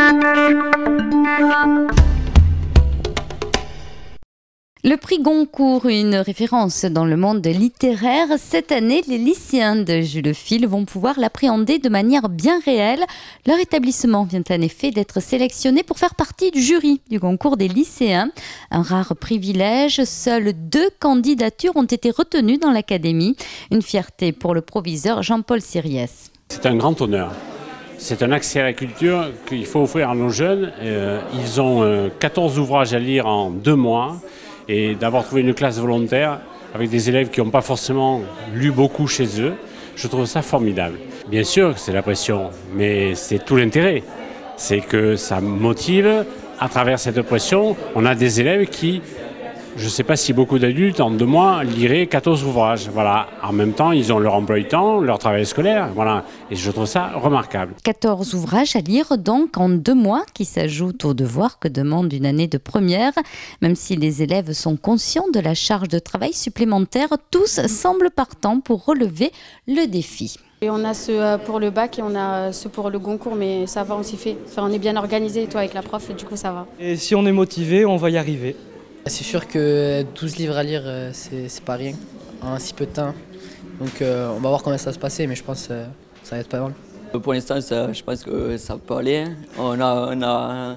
Le prix Goncourt, une référence dans le monde littéraire. Cette année, les lycéens de Jules Fil vont pouvoir l'appréhender de manière bien réelle. Leur établissement vient en effet d'être sélectionné pour faire partie du jury du Goncourt des lycéens. Un rare privilège, seules 2 candidatures ont été retenues dans l'académie. Une fierté pour le proviseur Jean-Paul Siriès. C'est un grand honneur. C'est un accès à la culture qu'il faut offrir à nos jeunes. Ils ont 14 ouvrages à lire en 2 mois. Et d'avoir trouvé une classe volontaire avec des élèves qui n'ont pas forcément lu beaucoup chez eux, je trouve ça formidable. Bien sûr que c'est la pression, mais c'est tout l'intérêt. C'est que ça motive. À travers cette pression, on a des élèves qui, je ne sais pas si beaucoup d'adultes en 2 mois liraient 14 ouvrages. Voilà. En même temps, ils ont leur emploi du temps, leur travail scolaire. Voilà. Et je trouve ça remarquable. 14 ouvrages à lire donc en 2 mois qui s'ajoutent aux devoirs que demande une année de première. Même si les élèves sont conscients de la charge de travail supplémentaire, tous semblent partants pour relever le défi. Et on a ceux pour le bac et on a ceux pour le Goncourt, mais ça va, on s'y fait. Enfin, on est bien organisé, toi avec la prof, et du coup ça va. Et si on est motivé, on va y arriver. C'est sûr que 12 livres à lire, c'est pas rien, en si peu de temps. Donc on va voir comment ça va se passer, mais je pense que ça va être pas mal. Pour l'instant, je pense que ça peut aller. On a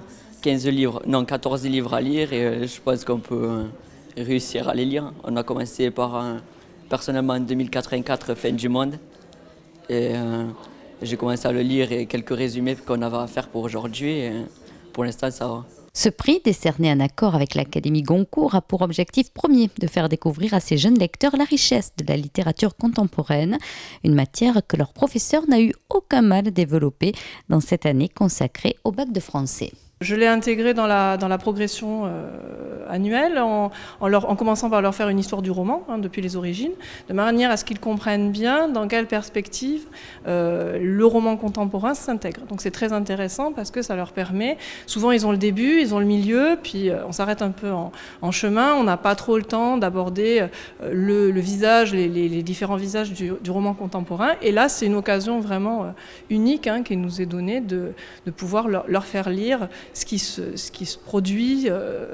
14 livres à lire et je pense qu'on peut réussir à les lire. On a commencé par, personnellement, en 2084, Fin du monde. Et j'ai commencé à le lire et quelques résumés qu'on avait à faire pour aujourd'hui. Et pour l'instant, ça va. Ce prix, décerné en accord avec l'Académie Goncourt, a pour objectif premier de faire découvrir à ces jeunes lecteurs la richesse de la littérature contemporaine, une matière que leur professeur n'a eu aucun mal à développer dans cette année consacrée au bac de français. Je l'ai intégré dans la progression annuelle en commençant par leur faire une histoire du roman, depuis les origines, de manière à ce qu'ils comprennent bien dans quelle perspective le roman contemporain s'intègre. Donc c'est très intéressant parce que ça leur permet, souvent ils ont le début, ils ont le milieu, puis on s'arrête un peu en chemin, on n'a pas trop le temps d'aborder le visage, les différents visages du roman contemporain. Et là c'est une occasion vraiment unique qui nous est donnée de pouvoir leur faire lire ce qui se produit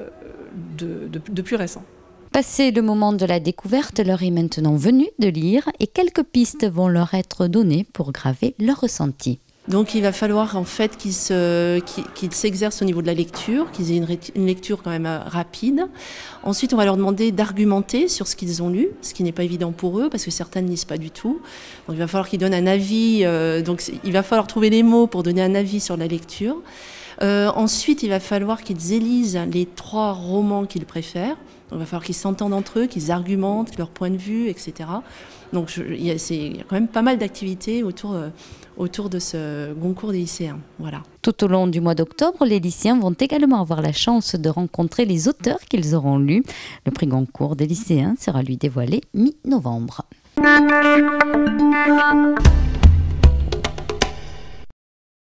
de plus récent. Passé le moment de la découverte, l'heure est maintenant venue de lire et quelques pistes vont leur être données pour graver leur ressenti. Donc il va falloir en fait qu'ils s'exercent au niveau de la lecture, qu'ils aient une lecture quand même rapide. Ensuite on va leur demander d'argumenter sur ce qu'ils ont lu, ce qui n'est pas évident pour eux parce que certains ne lisent pas du tout. Donc il va falloir qu'ils donnent un avis, donc il va falloir trouver les mots pour donner un avis sur la lecture. Ensuite, il va falloir qu'ils élisent les 3 romans qu'ils préfèrent. Donc, il va falloir qu'ils s'entendent entre eux, qu'ils argumentent leur point de vue, etc. Donc, il y a quand même pas mal d'activités autour de ce Goncourt des lycéens. Voilà. Tout au long du mois d'octobre, les lycéens vont également avoir la chance de rencontrer les auteurs qu'ils auront lus. Le prix Goncourt des lycéens sera lui dévoilé mi-novembre.